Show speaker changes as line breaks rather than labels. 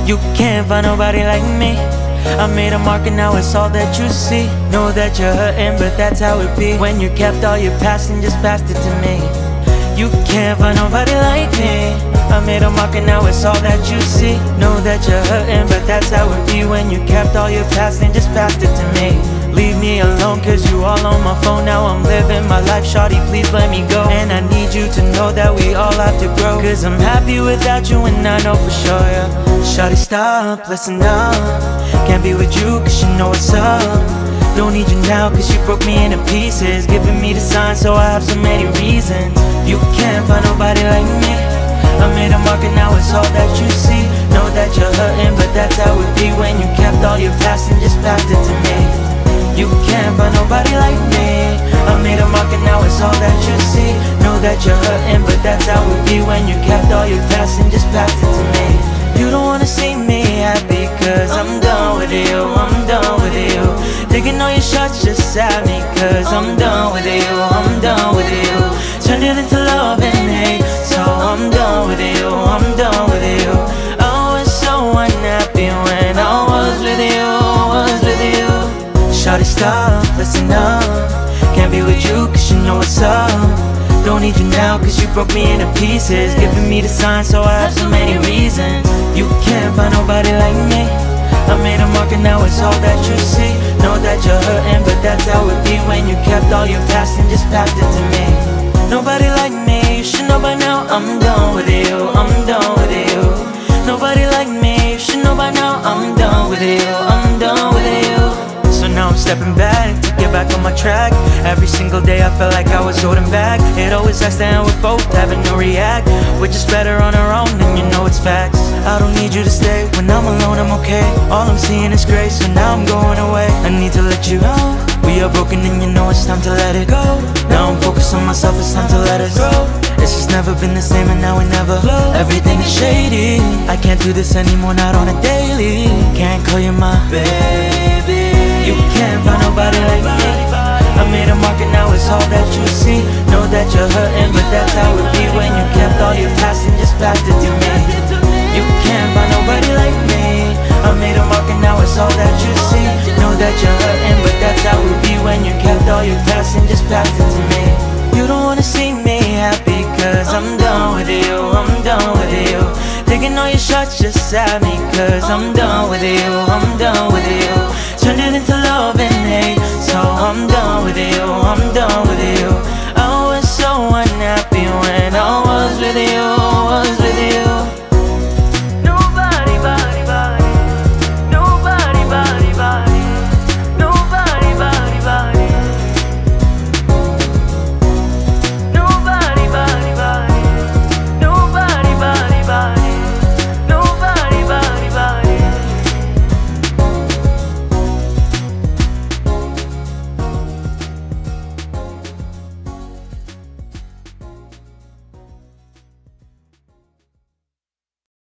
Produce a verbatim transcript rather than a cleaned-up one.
You can't find nobody like me. I made a mark and now it's all that you see. Know that you're hurting, but that's how it be. When you kept all your past and just passed it to me. You can't find nobody like me. I made a mark and now it's all that you see. Know that you're hurting, but that's how it be. When you kept all your past and just passed it to me. Leave me alone cause you all on my phone. Now I'm living my life, shawty, please let me go. And I need you to know that we all have to grow. Cause I'm happy without you and I know for sure, yeah. Shawty, stop, listen up. Can't be with you cause you know what's up. Don't need you now cause you broke me into pieces. Giving me the sign so I have so many reasons. You can't find nobody like me. I made a mark and now it's all that you see. Know that you're hurting, but that's how it be. When you kept all your past and just passed it to me. You can't find nobody like me. I made a mark and now it's all that you see. Know that you're hurting, but that's how it be. When you kept all your past and just passed it to me. You don't wanna see me happy cause I'm done with you, I'm done with you. Taking all your shots just at me cause I'm done with you, I'm done with you. Turned it into love and hate, so I'm done with you, I'm done with you. I was so unhappy when I was with you, was with you. Shawty, stop, listen up. Can't be with you cause you know what's up. Don't need you now cause you broke me into pieces. Giving me the sign so I have so many reasons. You can't find nobody like me. I made a mark and now it's all that you see. Know that you're hurting, but that's how it be. When you kept all your past and just passed it to me. Nobody like me, you should know by now. I'm done with you, I'm done with you. Nobody like me, you should know by now. I'm done with you, I'm done with you. So now I'm stepping back to get back on my track. Every single day I felt like I was holding back. It always has to end with both having to react. We're just better on our own and you know it's facts. I don't need you to stay, when I'm alone I'm okay. All I'm seeing is gray, so now I'm going away. I need to let you know we are broken and you know it's time to let it go. Now I'm focused on myself, it's time to let it grow. It's just never been the same and now we never flow. Everything is shady, I can't do this anymore, not on a daily. Can't call you my baby. You can't find nobody like me. I made a mark and now it's all that you see. Know that you're hurting, but that's how it be. When you kept all your past and just passed it to me. You can't find nobody like me. I made a mark and now it's all that you see. Know that you're hurting, but that's how it be. When you kept all your past and just passed it to me. You don't wanna see me happy cause I'm done with you, I'm done with you. Taking all your shots just at me cause I'm done with you, I'm done with you.